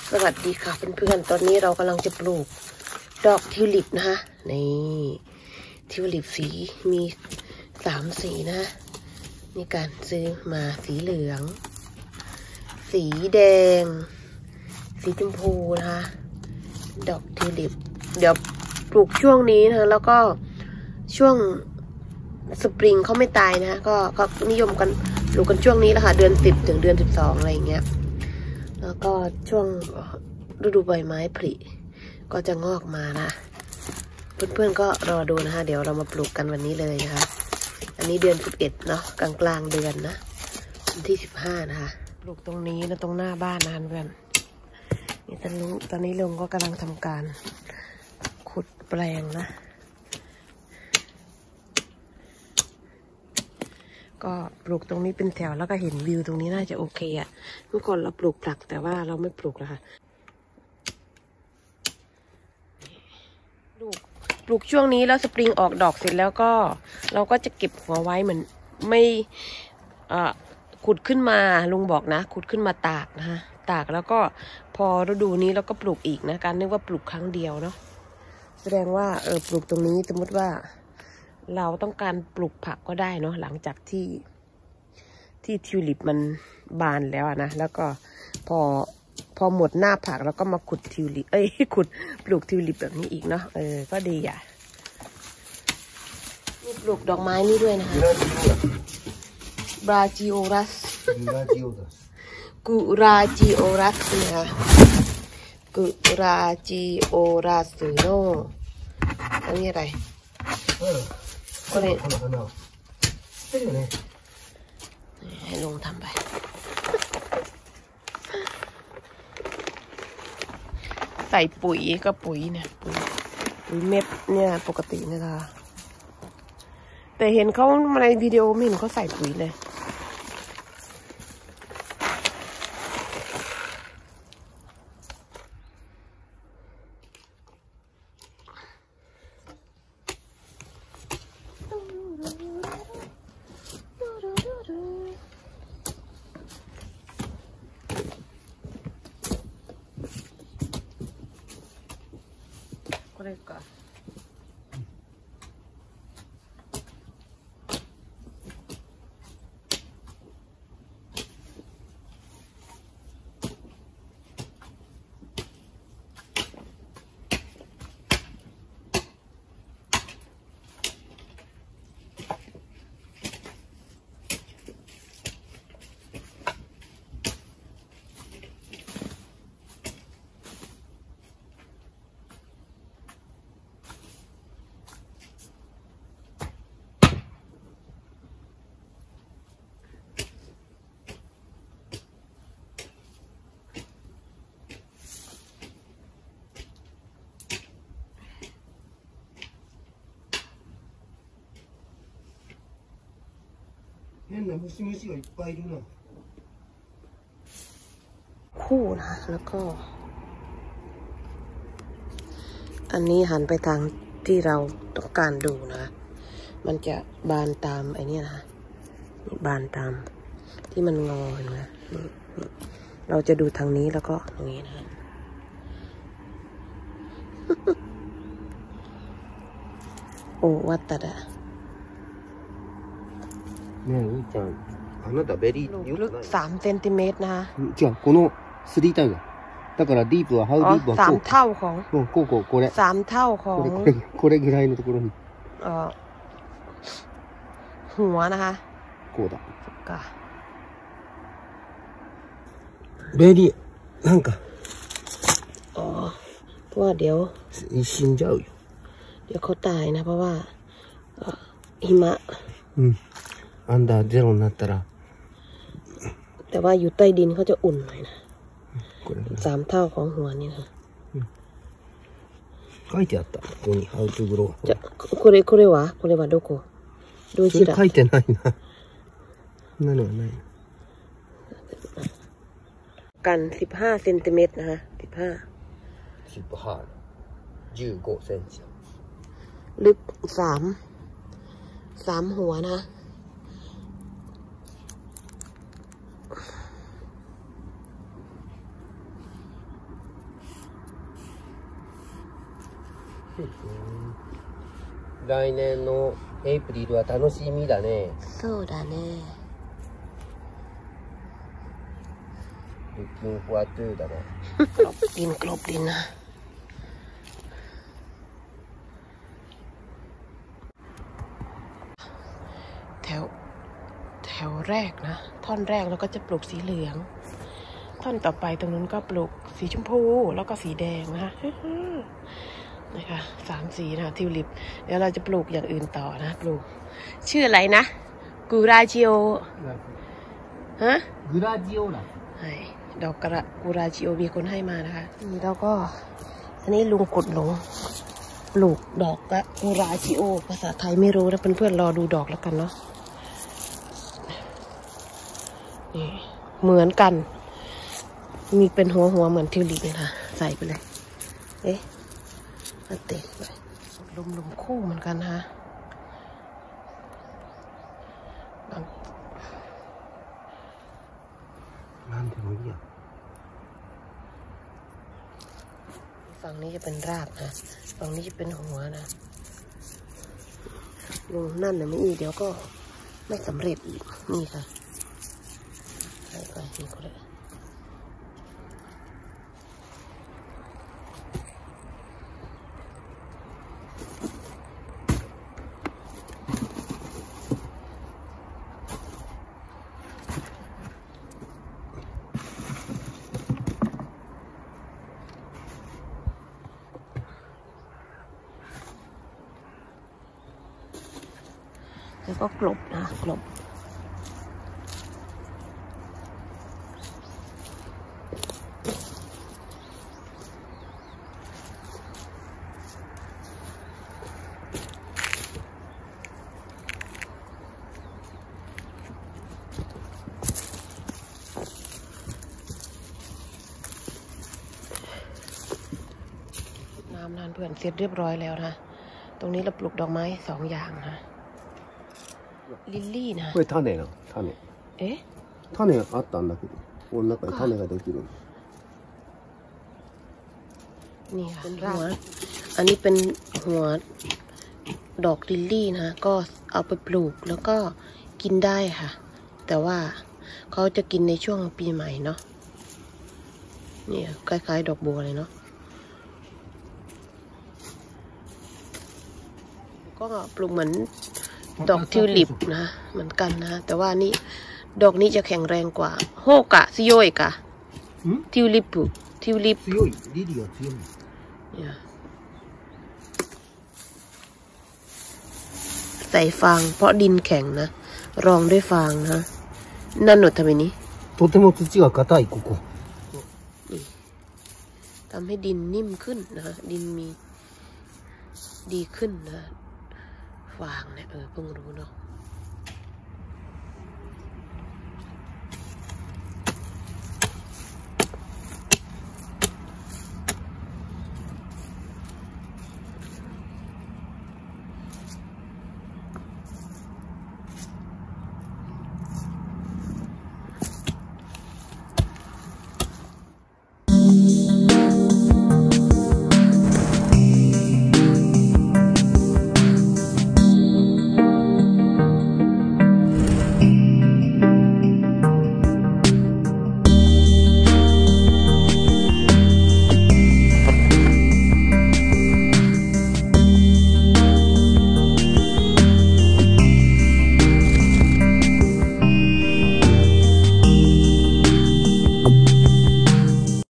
สวัสดีค่ะเพื่อนๆตอนนี้เรากำลังจะปลูกดอกทิวลิปนะคะนี่ทิวลิปสีมี3 สีนะนี่การซื้อมาสีเหลืองสีแดงสีชมพูนะคะดอกทิวลิปเดี๋ยวปลูกช่วงนี้นะแล้วก็ช่วงสปริงเขาไม่ตายนะก็นิยมกันปลูกกันช่วงนี้แหละค่ะเดือน10 ถึงเดือน 12อะไรอย่างเงี้ยแล้วก็ช่วงฤดูใบไม้ผลิก็จะงอกมานะเพื่อนๆก็รอดูนะคะเดี๋ยวเรามาปลูกกันวันนี้เลยนะคะอันนี้เดือน11เนาะกลางเดือนนะวันที่15นะคะปลูกตรงนี้นะตรงหน้าบ้านนะเพื่อนนี่ตอนนี้ลุงก็กำลังทำการขุดแปลงนะก็ปลูกตรงนี้เป็นแถวแล้วก็เห็นวิวตรงนี้น่าจะโอเคอ่ะเมื่อก่อนเราปลูกผักแต่ว่าเราไม่ปลูกแล้วค่ะปลูกช่วงนี้แล้วสปริงออกดอกเสร็จแล้วก็เราก็จะเก็บหัวไว้เหมือนไม่ขุดขึ้นมาลุงบอกนะขุดขึ้นมาตากนะคะตากแล้วก็พอฤดูนี้เราก็ปลูกอีกนะการนึกว่าปลูกครั้งเดียวเนาะแสดงว่าปลูกตรงนี้สมมติว่าเราต้องการปลูกผักก็ได้เนาะหลังจากที่ทิวลิปมันบานแล้วนะแล้วก็พอหมดหน้าผักแล้วก็มาขุดทิวลิปขุดปลูกทิวลิปแบบนี้อีกเนาะก็ดีอ่ะนี่ปลูกดอกไม้นี่ด้วยนะคะบราจิโอรัสกุราจิโอรัสนะคะกุราจิโอรัสโนอันนี้อะไรก็เลยให้ลุงทำไปใส่ปุ๋ยก็ปุ๋ยเนี่ยปุ๋ยเม็ดเนี่ยปกตินะคะแต่เห็นเขาในวิดีโอไม่เห็นเขาใส่ปุ๋ยเลยこれか。変な虫がいっぱいいるなคู่นะแล้วก็อันนี้หันไปทางที่เราต้องการดูนะมันจะบานตามไอ้นี่นะบานตามที่มันงอเห็นไหมเราจะดูทางนี้แล้วก็ตรงนี้นะโอ้วัดตัดอะねえ、うーちゃん、あなたベリーลึก3 เซนติเมตรนะคะ違う、この3タイムだからディープはハウディープはこう 3 เท่าของこれ 3 เท่าของこれぐらいのところにหัวนะคะこうだかベリーなんかเพราะว่าเดี๋ยว死んじゃうよเดี๋ยวเขาตายนะเพราะว่าหิมะアンダーゼロになったらแต่ว่าอยู่ใต้ดินเขาจะอุ่นหน่อยนะ3 เท่าของหัวนี่นะ書いてあったここにハウトゥグローじゃこれはどこどうそれ書いてないなそんなのはないกัน15 เซนติเมตรนะคะ 15 เซนติลึก3 หัวนะ来年のエイプリルは楽しみだね。 そうだね Looking forward to だね。 กลบดินนะแถวแรกนะท่อนแรกเราก็จะปลูกสีเหลืองท่อนต่อไปตรงนู้นก็ปลูกสีชมพูแล้วก็สีแดงนะคะนะคะ3 สีนะทิวลิปเดี๋ยวเราจะปลูกอย่างอื่นต่อนะปลูกชื่ออะไรนะกูราจิโอฮะグラジオラ。 ใช่ดอกกูราจิโอมีคนให้มานะคะนี่เราก็อันนี้ลุงกดหลงปลูกดอกกูราจิโอภาษาไทยไม่รู้นะเพื่อนๆรอดูดอกแล้วกันเนาะนี่เหมือนกันมีเป็นหัวเหมือนทิวลิปเลยค่ะใส่ไปเลยเอ๊ะมาเตะไปลมคู่เหมือนกันฮะなんでもいいや。 ฝั่งนี้จะเป็นรากนะฝั่งนี้จะเป็นหัวนะลงนั่นนะไม่อีกเดี๋ยวก็ไม่สำเร็จอีกนี่ค่ะใส่ไปนี่ก็เลยแล้วก็กลบนะกลบน้ำนานเพื่อนเสร็จเรียบร้อยแล้วนะตรงนี้เราปลูกดอกไม้2 อย่างนะลิลลี่นะこれ種な、種。 เอ๊ะ種あったんだけど、この中に種ができる。 นี่ค่ะหัวอันนี้เป็นหัวดอกลิลลี่นะก็เอาไปปลูกแล้วก็กินได้ค่ะแต่ว่าเขาจะกินในช่วงปีใหม่เนาะนี่คล้ายๆดอกบัวเลยเนาะก็ปลูกเหมือนดอกทิวลิปนะเหมือนกันนะแต่ว่านี่ดอกนี้จะแข็งแรงกว่าโฮกะซิโยยกะทิวลิป強い。リリーは強い。 เนี่ยใส่ฟางเพราะดินแข็งนะรองด้วยฟางนะนั่นหนูทำไมนี้とても土が硬いここ。 ทำให้ดินนิ่มขึ้นนะดินมีดีขึ้นนะฟางเนี่ยเพิ่งรู้เนาะ